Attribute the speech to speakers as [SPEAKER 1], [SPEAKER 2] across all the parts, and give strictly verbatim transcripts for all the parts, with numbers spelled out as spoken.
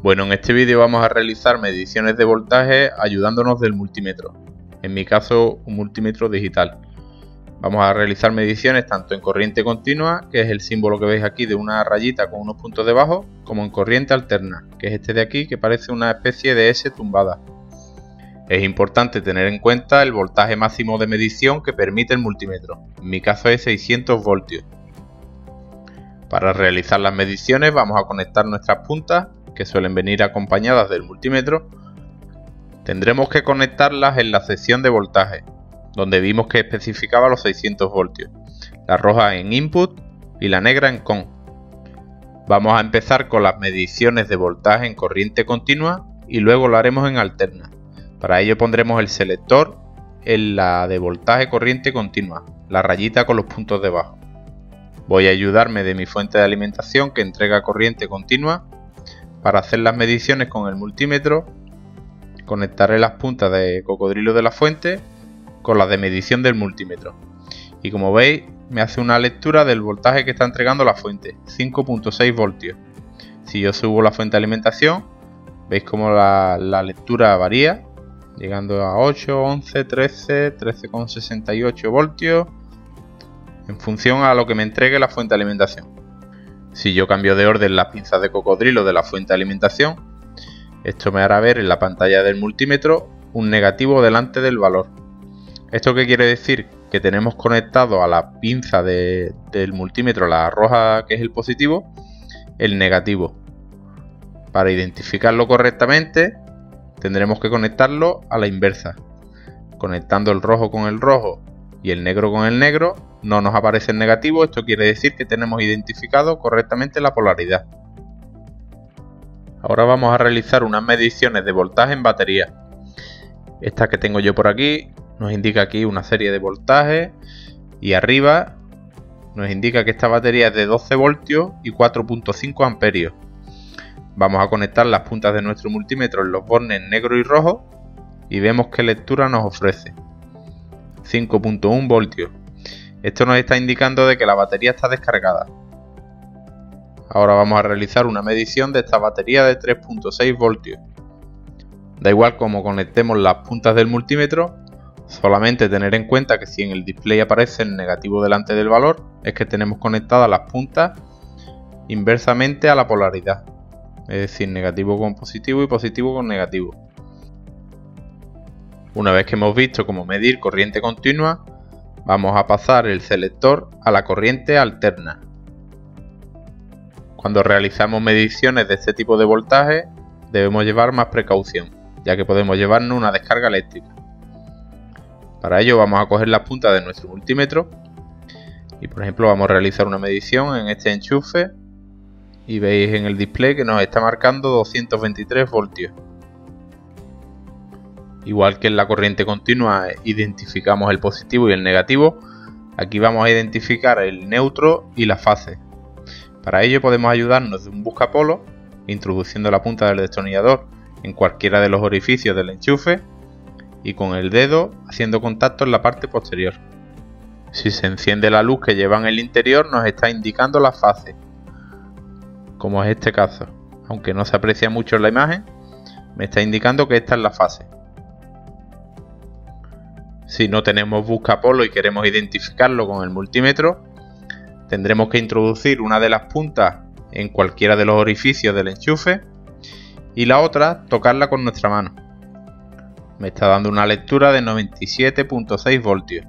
[SPEAKER 1] Bueno, en este vídeo vamos a realizar mediciones de voltaje ayudándonos del multímetro. En mi caso, un multímetro digital. Vamos a realizar mediciones tanto en corriente continua, que es el símbolo que veis aquí de una rayita con unos puntos debajo, como en corriente alterna, que es este de aquí, que parece una especie de S tumbada. Es importante tener en cuenta el voltaje máximo de medición que permite el multímetro. En mi caso es seiscientos voltios. Para realizar las mediciones vamos a conectar nuestras puntas, que suelen venir acompañadas del multímetro. Tendremos que conectarlas en la sección de voltaje, donde vimos que especificaba los seiscientos voltios, la roja en input y la negra en con. Vamos a empezar con las mediciones de voltaje en corriente continua y luego lo haremos en alterna. Para ello pondremos el selector en la de voltaje corriente continua, la rayita con los puntos debajo. Voy a ayudarme de mi fuente de alimentación que entrega corriente continua. Para hacer las mediciones con el multímetro, conectaré las puntas de cocodrilo de la fuente con las de medición del multímetro. Y como veis, me hace una lectura del voltaje que está entregando la fuente, cinco punto seis voltios. Si yo subo la fuente de alimentación, veis como la, la lectura varía, llegando a ocho, once, trece, trece coma sesenta y ocho voltios, en función a lo que me entregue la fuente de alimentación. Si yo cambio de orden las pinzas de cocodrilo de la fuente de alimentación, esto me hará ver en la pantalla del multímetro un negativo delante del valor. ¿Esto qué quiere decir? Que tenemos conectado a la pinza de, del multímetro, la roja que es el positivo, el negativo. Para identificarlo correctamente tendremos que conectarlo a la inversa. Conectando el rojo con el rojo y el negro con el negro, no nos aparece el negativo. Esto quiere decir que tenemos identificado correctamente la polaridad. Ahora vamos a realizar unas mediciones de voltaje en batería. Esta que tengo yo por aquí nos indica aquí una serie de voltajes y arriba nos indica que esta batería es de doce voltios y cuatro punto cinco amperios. Vamos a conectar las puntas de nuestro multímetro en los bornes negro y rojo y vemos qué lectura nos ofrece. cinco punto uno voltios. Esto nos está indicando de que la batería está descargada. Ahora vamos a realizar una medición de esta batería de tres punto seis voltios. Da igual cómo conectemos las puntas del multímetro, solamente tener en cuenta que si en el display aparece el negativo delante del valor, es que tenemos conectadas las puntas inversamente a la polaridad. Es decir, negativo con positivo y positivo con negativo. Una vez que hemos visto cómo medir corriente continua, vamos a pasar el selector a la corriente alterna. Cuando realizamos mediciones de este tipo de voltaje, debemos llevar más precaución, ya que podemos llevarnos una descarga eléctrica. Para ello vamos a coger las puntas de nuestro multímetro y por ejemplo vamos a realizar una medición en este enchufe y veis en el display que nos está marcando doscientos veintitrés voltios. Igual que en la corriente continua identificamos el positivo y el negativo, aquí vamos a identificar el neutro y la fase. Para ello podemos ayudarnos de un buscapolo, introduciendo la punta del destornillador en cualquiera de los orificios del enchufe y con el dedo haciendo contacto en la parte posterior. Si se enciende la luz que lleva en el interior, nos está indicando la fase, como es este caso. Aunque no se aprecia mucho en la imagen, me está indicando que esta es la fase. Si no tenemos buscapolo y queremos identificarlo con el multímetro, tendremos que introducir una de las puntas en cualquiera de los orificios del enchufe y la otra tocarla con nuestra mano. Me está dando una lectura de noventa y siete punto seis voltios.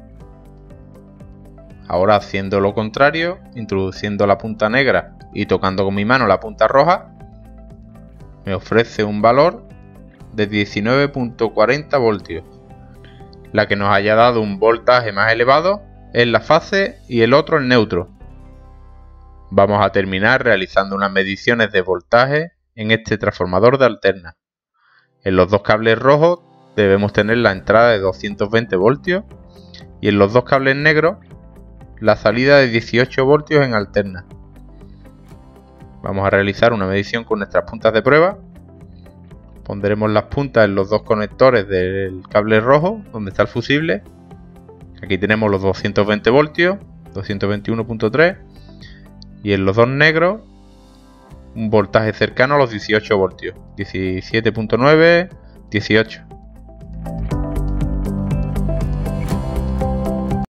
[SPEAKER 1] Ahora haciendo lo contrario, introduciendo la punta negra y tocando con mi mano la punta roja, me ofrece un valor de diecinueve punto cuarenta voltios. La que nos haya dado un voltaje más elevado es la fase y el otro el neutro. Vamos a terminar realizando unas mediciones de voltaje en este transformador de alterna. En los dos cables rojos debemos tener la entrada de doscientos veinte voltios y en los dos cables negros la salida de dieciocho voltios en alterna. Vamos a realizar una medición con nuestras puntas de prueba. Pondremos las puntas en los dos conectores del cable rojo, donde está el fusible. Aquí tenemos los doscientos veinte voltios, doscientos veintiuno punto tres, y en los dos negros un voltaje cercano a los dieciocho voltios. diecisiete punto nueve, dieciocho.